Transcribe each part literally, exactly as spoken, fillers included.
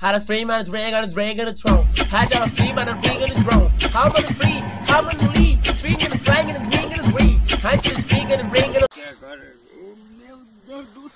Had a free man, it's ring on his ring on the throne. Had a free man, and ring on his throne. How about the free? How about the lead? It's ring and it's ring and it's ring and it's ring. Had it's ring and ring and it's... Meu Deus do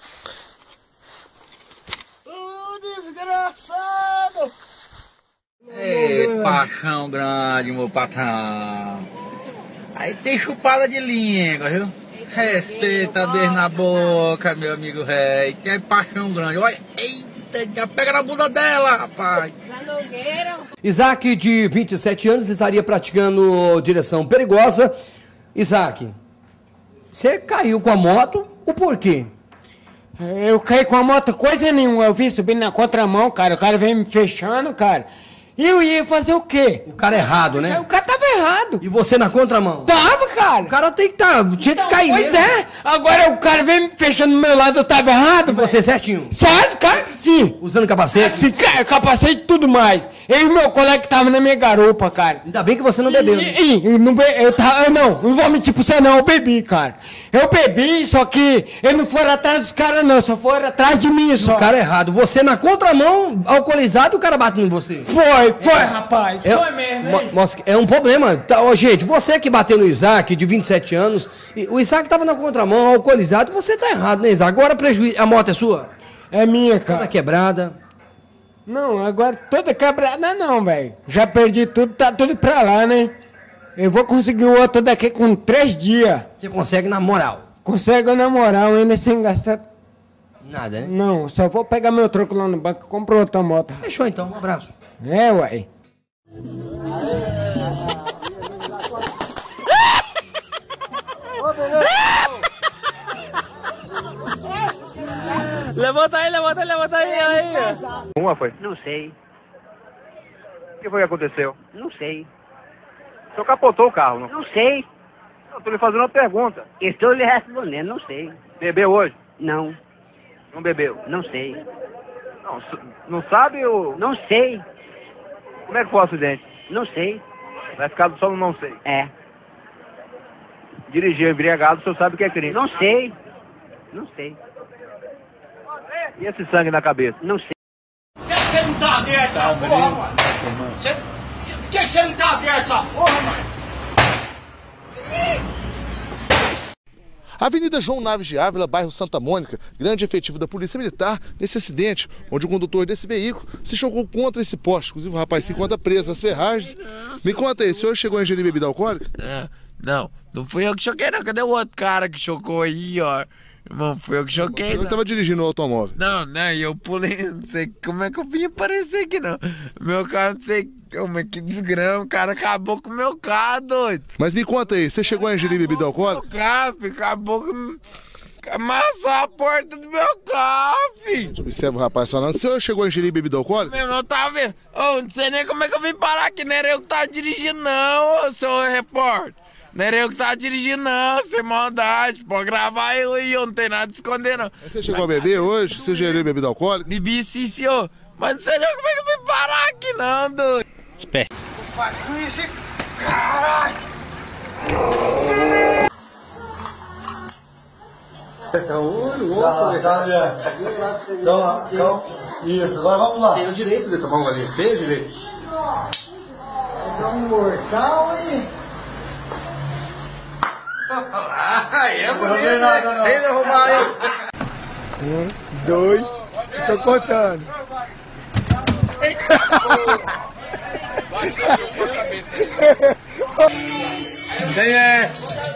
céu. Oh, desgraçado. Ei, paixão grande, meu patrão. Aí tem chupada de língua, viu? Respeita, beijo na boca, meu amigo rei. Que é paixão grande. Olha, eita, já pega na bunda dela, rapaz. Isaac, de vinte e sete anos, estaria praticando direção perigosa. Isaac, você caiu com a moto, o porquê? Eu caí com a moto, coisa nenhuma. Eu vim subindo na contramão, cara. O cara veio me fechando, cara. E eu ia fazer o quê? O cara errado, né? O cara tava errado. E você na contramão? Tava, cara. O cara tem que tá, tinha que cair. Pois mesmo. é. Agora o cara veio me fechando do meu lado, eu tava errado. E você certinho? Certo, cara? Sim. Usando capacete? Sim, capacete e tudo mais. Eu e meu colega que tava na minha garupa, cara. Ainda bem que você não bebeu. E, e, eu não, be, eu tava, eu não, não vou mentir pra você não, eu bebi, cara. Eu bebi, só que eles não foram atrás dos caras não, só foram atrás de mim só. O cara errado. Você na contramão, alcoolizado, o cara bate em você. Foi, foi, é. rapaz. É, foi mesmo, hein? Mostra, é um problema. Tá, ó, gente, você que bateu no Isaac, de vinte e sete anos, e o Isaac tava na contramão, alcoolizado, você tá errado, né, Isaac? Agora prejuízo, a moto é sua? É minha, cara. Toda quebrada. Não, agora toda quebrada não, velho. Já perdi tudo, tá tudo pra lá, né? Eu vou conseguir o outro daqui com três dias. Você consegue na moral? Consigo na moral, ainda sem gastar... Nada, né? Não, só vou pegar meu troco lá no banco e compro outra moto. Fechou então, um abraço. É, uai. Levanta aí, levanta aí, levanta aí, aí. Uma foi? Não sei, O que foi que aconteceu? não sei, O senhor capotou o carro, não? não sei. Eu tô lhe fazendo uma pergunta. Estou lhe respondendo, não sei. Bebeu hoje? Não, Não bebeu? não sei. Não, s- não sabe o... Não sei, Como é que foi o acidente? não sei. Vai ficar só no não sei. É, Dirigir embriagado, o senhor sabe o que é crime. não sei. Não sei, E esse sangue na cabeça? não sei. Por que você não tá aberto essa porra, mano? Você- você- Por que você não tá aberto essa porra, mano? Avenida João Naves de Ávila, bairro Santa Mônica, grande efetivo da Polícia Militar nesse acidente, onde o condutor desse veículo se chocou contra esse poste. Inclusive o rapaz se encontra preso nas ferragens. Me conta aí, o senhor chegou a ingerir bebida alcoólica? É, não, não fui eu que choquei não, cadê o outro cara que chocou aí, ó? Não fui eu que choquei, Ele não. estava dirigindo o automóvel. Não, não, e eu pulei, não sei como é que eu vim aparecer aqui, não. Meu carro, não sei como é que desgrama, o cara acabou com o meu carro, doido. Mas me conta aí, você chegou a ingerir bebida alcoólica? Meu carro, filho, acabou com... Amassou a porta do meu carro, filho. Observa o rapaz falando, o senhor chegou a ingerir bebida alcoólica? Meu irmão tava vendo. Ô, não sei nem como é que eu vim parar aqui, não era eu que tava dirigindo, não, ô, seu repórter. Não era eu que tava dirigindo, não, sem maldade. Pode gravar eu aí, eu não tenho nada de esconder, não. Você chegou a beber hoje? Você ingeriu bebida alcoólica? Bebi sim, senhor. Mas não sei nem como é que eu vim parar aqui, não, doido. Espera. Isso, agora vamos lá. Tem o direito de tomar um ali. Tem o direito. Dá um mortal e... Aí é bonito, né? Sem derrubar, hein? Um, dois, tô contando. Quem é?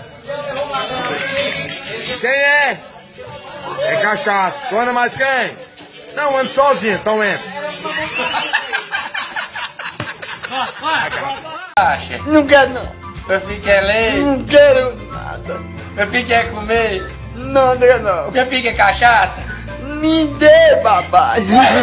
Quem é? É cachaça. Tu anda mais quem? Não, ando sozinho, então entra. Acha? Não quero não. Meu filho quer leite? Não quero nada. Meu filho quer comer? Não, não quero não. Meu filho quer cachaça? Me dê, papai.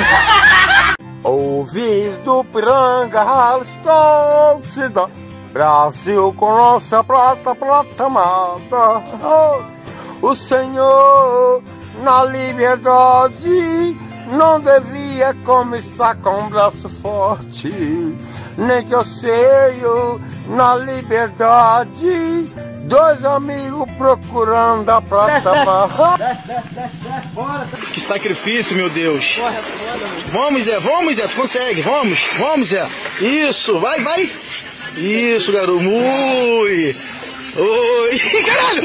Ouvindo Piranga, Ralston, cidade, Brasil com nossa prata, prata amada. Oh, o Senhor, na liberdade, não devia começar com um braço forte. Nem que eu sei, na liberdade, Dois amigos procurando a prata marrom. Que sacrifício, meu Deus. Vamos, Zé, vamos, Zé, tu consegue, vamos, vamos, Zé. Isso, vai, vai. Isso, garoto, ui. Oi, caralho.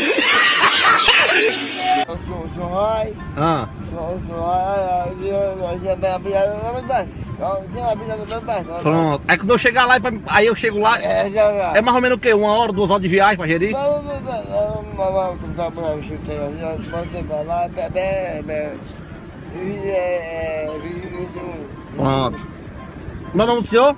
Ah. Pronto. Aí quando eu chegar lá, aí eu chego lá. É mais ou menos o quê? Uma hora, duas horas de viagem pra gerir? Pronto. Meu nome do senhor?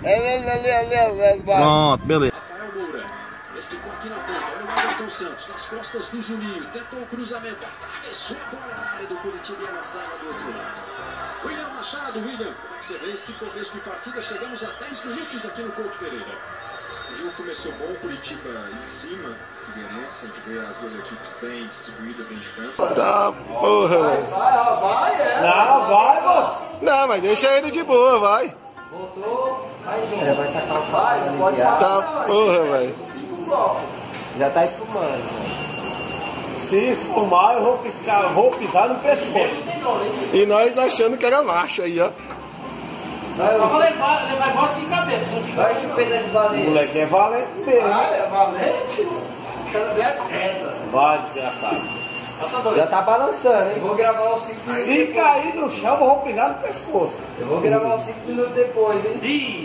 Pronto, beleza. Esticou aqui na ponta, olha o Everton Santos, nas costas do Juninho, tentou o cruzamento, atravessou a bola na área do Curitiba e ela sai do outro lado. William Machado, William, como é que você vê esse começo de partida? Chegamos a dez minutos aqui no Couto Pereira. O jogo começou bom, Curitiba em cima, Figueirense, a gente vê as duas equipes bem distribuídas dentro de campo. Tá, porra, velho. Vai, vai, vai, é. Não, vai, moço. Não, mas deixa ele de boa, vai. Voltou, mais um. É, vai tacar o vai, não pode parar. Tá, porra, velho. Já tá espumando. Se espumar, eu vou piscar, vou pisar no pescoço. E nós achando que era macho aí, ó. Vai, só vou levar, levar igual de cabelo. Vai chupeta desse valente. O moleque é valente mesmo. Ah, é valente? Quero ver a queda. Vai, desgraçado. Já tá balançando, hein? Vou gravar os cinco minutos. Se cair no chão, eu vou pisar no pescoço. Eu vou gravar os cinco minutos depois, hein? Ih!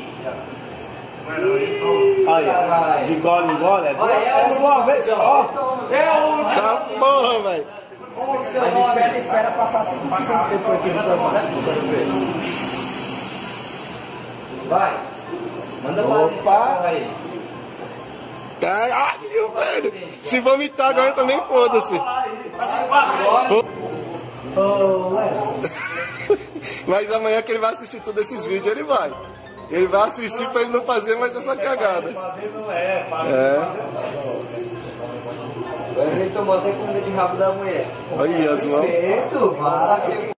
Aí, de gole em gole, é de uma vez só. É o Tá porra, velho. Mas espera, espera passar cinco segundos depois que ele vai. Manda pra aí. Caralho, velho. Se vomitar agora também, foda-se. Mas amanhã que ele vai assistir todos esses vídeos, ele vai. Ele vai assistir pra ele não fazer mais essa cagada. É. Ele tomou até comida de rabo da mulher. Olha as mãos.